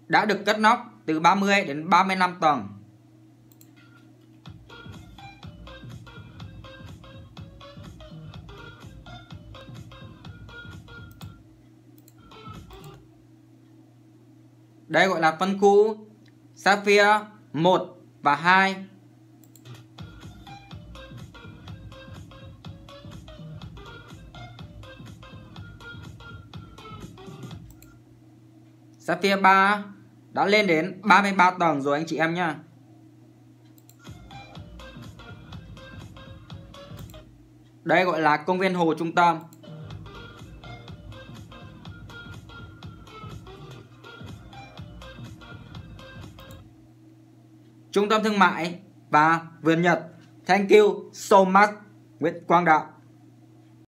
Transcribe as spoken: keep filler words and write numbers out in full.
đã được cất nóc từ ba mươi đến ba mươi lăm tầng. Đây gọi là phân khu Sapphire một và hai. Sapphire ba đã lên đến ba mươi ba tầng rồi anh chị em nhá. Đây gọi là công viên hồ trung tâm. Trung tâm thương mại và vườn Nhật. Thank you so much, Nguyễn Quang Đạo.